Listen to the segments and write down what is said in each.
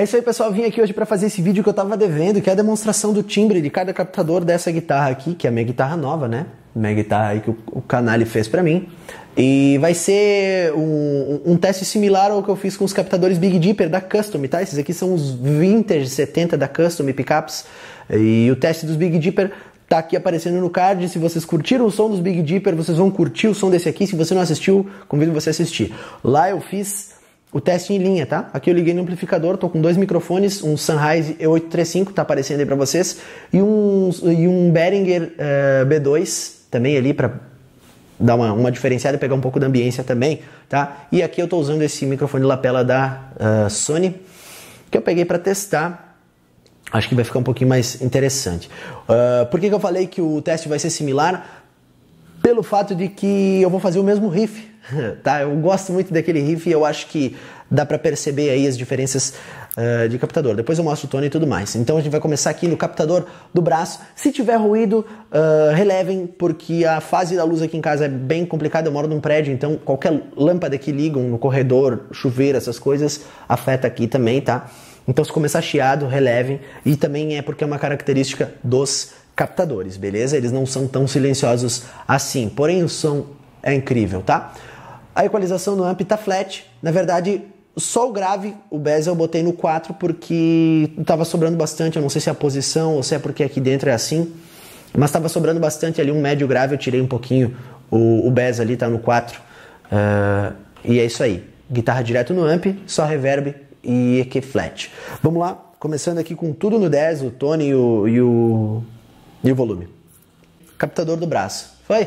É isso aí, pessoal, vim aqui hoje para fazer esse vídeo que eu tava devendo, que é a demonstração do timbre de cada captador dessa guitarra aqui, que é a minha guitarra nova, né? Minha guitarra aí que o Canali fez para mim. E vai ser um teste similar ao que eu fiz com os captadores Big Dipper da Custom, tá? Esses aqui são os Vintage 70 da Custom Pickups. E o teste dos Big Dipper tá aqui aparecendo no card. Se vocês curtiram o som dos Big Dipper, vocês vão curtir o som desse aqui. Se você não assistiu, convido você a assistir. Lá eu fiz o teste em linha, tá? Aqui eu liguei no amplificador, tô com dois microfones, um Sennheiser E835, tá aparecendo aí pra vocês, e um Behringer B2 também ali pra dar uma diferenciada e pegar um pouco da ambiência também, tá? E aqui eu tô usando esse microfone lapela da Sony, que eu peguei pra testar. Acho que vai ficar um pouquinho mais interessante. Por que eu falei que o teste vai ser similar? Pelo fato de que eu vou fazer o mesmo riff, tá? Eu gosto muito daquele riff e eu acho que dá pra perceber aí as diferenças de captador. Depois eu mostro o tom e tudo mais. Então a gente vai começar aqui no captador do braço. Se tiver ruído, relevem, porque a fase da luz aqui em casa é bem complicada. Eu moro num prédio, então qualquer lâmpada que ligam no corredor, chuveiro, essas coisas, afeta aqui também, tá? Então se começar chiado, relevem. E também é porque é uma característica dos captadores, beleza? Eles não são tão silenciosos assim, porém o som é incrível, tá? A equalização no amp tá flat. Na verdade, só o grave, o bezel eu botei no 4 porque tava sobrando bastante. Eu não sei se é a posição ou se é porque aqui dentro é assim, mas tava sobrando bastante ali um médio grave. Eu tirei um pouquinho o bezel ali, tá no 4. E é isso aí. Guitarra direto no amp, só reverb e EQ flat. Vamos lá, começando aqui com tudo no 10, o tone e o volume. Captador do braço. Foi?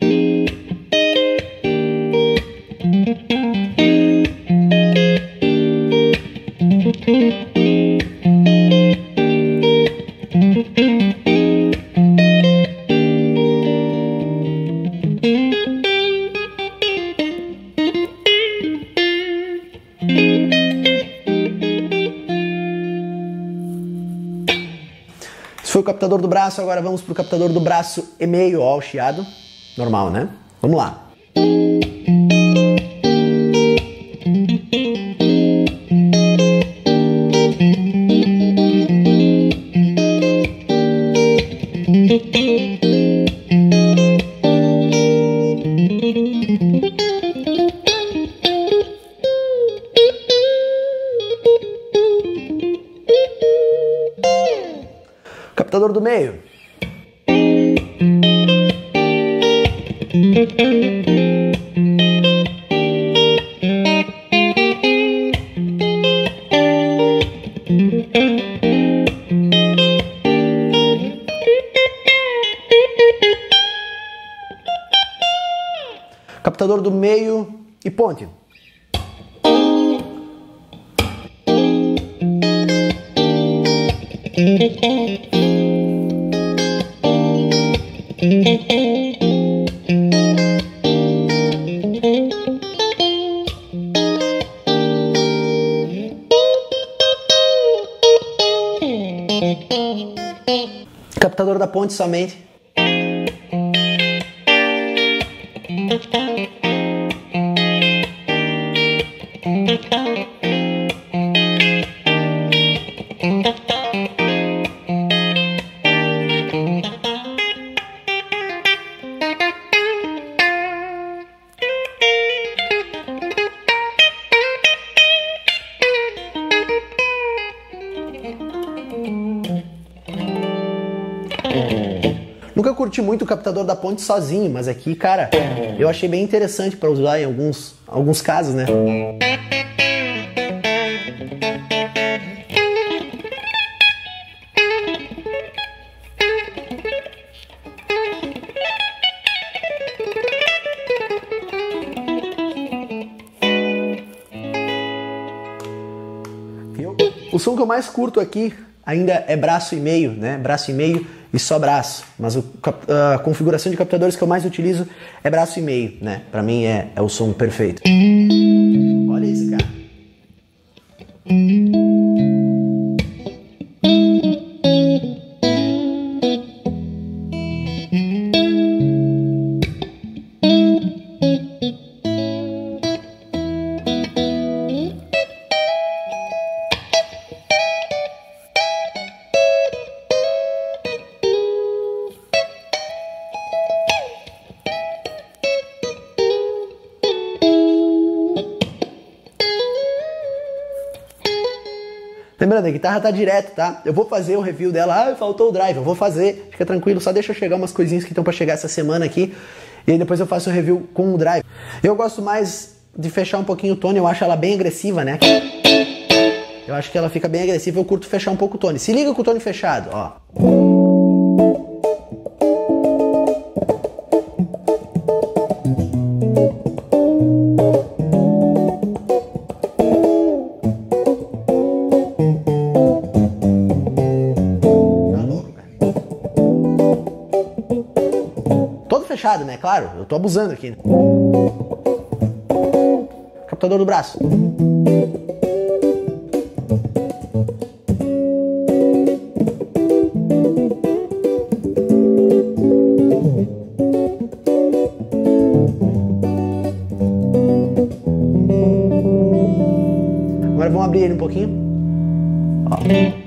Esse foi o captador do braço, agora vamos para o captador do braço e meio, ó, o chiado. Normal, né? Vamos lá. Captador do meio. Captador do meio e ponte. Captador da ponte somente. Nunca curti muito o captador da ponte sozinho, mas aqui, cara, eu achei bem interessante para usar em alguns casos, né? O som que eu mais curto aqui ainda é braço e meio, né? Braço e meio e só braço. Mas a configuração de captadores que eu mais utilizo é braço e meio, né? Pra mim é o som perfeito. Olha isso, cara. Lembrando, a guitarra tá direto, tá? Eu vou fazer o review dela. Ah, faltou o drive. Eu vou fazer. Fica tranquilo, só deixa eu chegar umas coisinhas que estão pra chegar essa semana aqui. E aí depois eu faço o review com o drive. Eu gosto mais de fechar um pouquinho o tone. Eu acho ela bem agressiva, né? Eu acho que ela fica bem agressiva. Eu curto fechar um pouco o tone. Se liga com o tone fechado, ó. Fechado, né? Claro, eu tô abusando aqui. Captador do braço. Agora vamos abrir ele um pouquinho. Ó.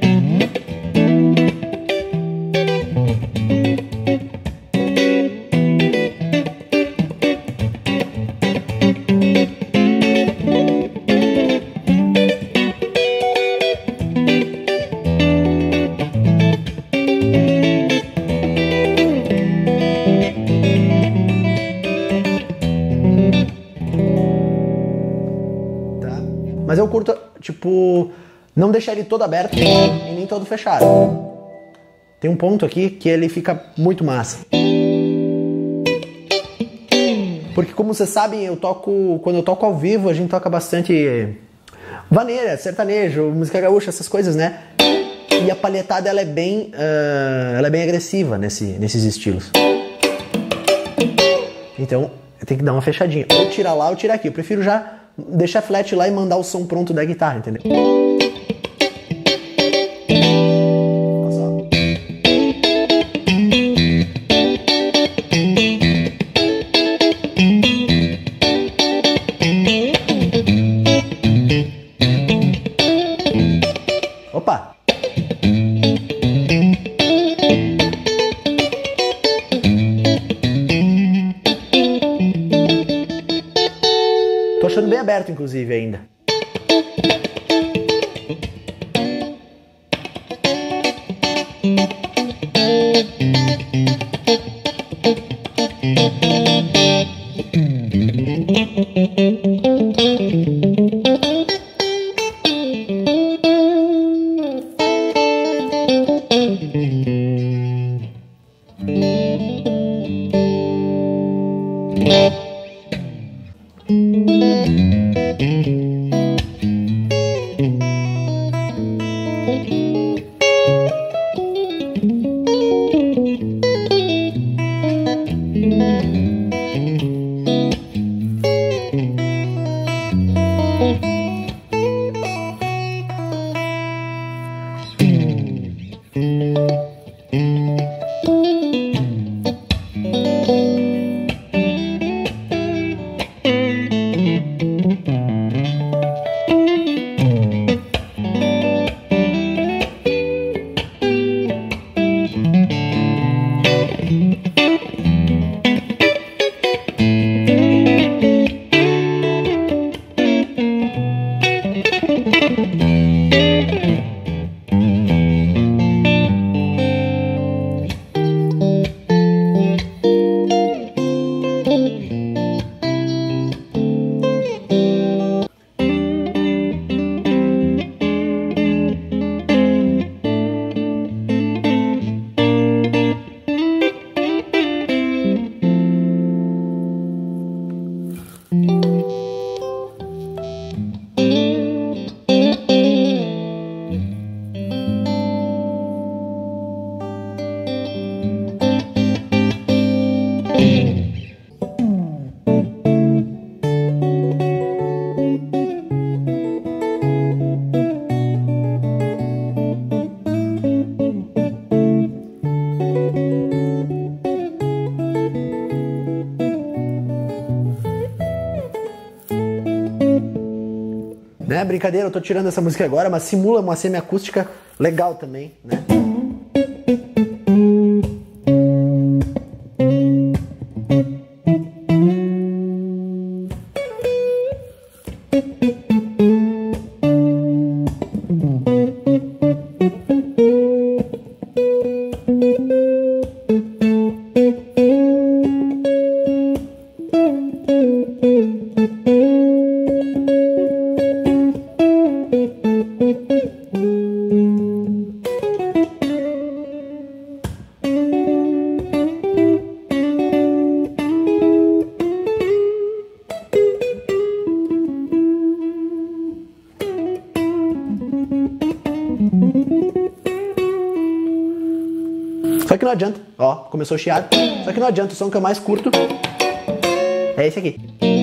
Mas eu curto, tipo, não deixar ele todo aberto e nem todo fechado. Tem um ponto aqui que ele fica muito massa. Porque como vocês sabem, quando eu toco ao vivo, a gente toca bastante vaneira, sertanejo, música gaúcha, essas coisas, né? E a palhetada ela é bem agressiva nesses estilos. Então, eu tenho que dar uma fechadinha. Ou tirar lá ou tirar aqui. Eu prefiro já deixar flat lá e mandar o som pronto da guitarra, entendeu? Olha só. Opa! Tô achando bem aberto, inclusive, ainda. Né? Brincadeira, eu tô tirando essa música agora, mas simula uma semiacústica legal também, né? não adianta, ó, começou chiado, só que não adianta, o som que eu mais curto é esse aqui.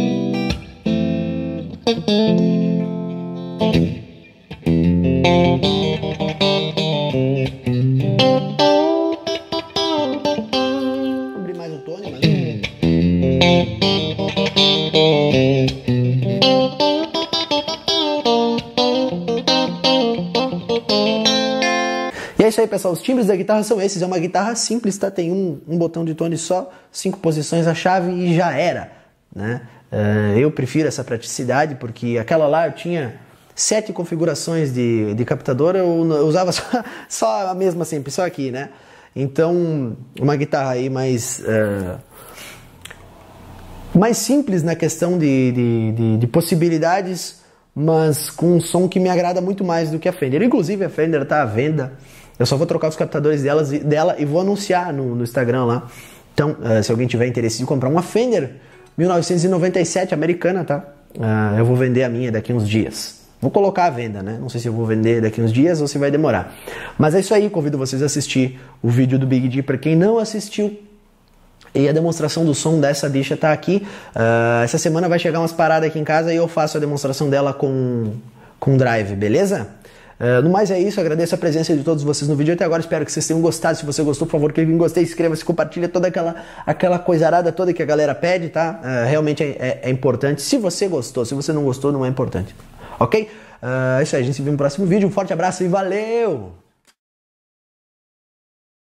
Vou abrir mais o tone, mas... E é isso aí, pessoal, os timbres da guitarra são esses, é uma guitarra simples, tá? Tem um botão de tone só, 5 posições a chave e já era, né? Eu prefiro essa praticidade porque aquela lá eu tinha 7 configurações de captador, eu usava só a mesma sempre, só aqui, né? Então, uma guitarra aí mais simples na questão de possibilidades, mas com um som que me agrada muito mais do que a Fender. Inclusive a Fender está à venda, eu só vou trocar os captadores dela e vou anunciar no Instagram lá. Então, se alguém tiver interesse de comprar uma Fender 1997 americana, tá? Eu vou vender a minha daqui uns dias. Vou colocar à venda, né? Não sei se eu vou vender daqui uns dias ou se vai demorar. Mas é isso aí, convido vocês a assistir o vídeo do Big D para quem não assistiu. E a demonstração do som dessa bicha tá aqui. Essa semana vai chegar umas paradas aqui em casa e eu faço a demonstração dela com drive, beleza? No mais é isso, agradeço a presença de todos vocês no vídeo até agora, espero que vocês tenham gostado. Se você gostou, por favor, clique em gostei, inscreva-se, compartilha toda aquela coisarada toda que a galera pede, tá? Realmente é importante. Se você gostou, se você não gostou, não é importante. Ok? É isso aí, a gente se vê no próximo vídeo, um forte abraço e valeu!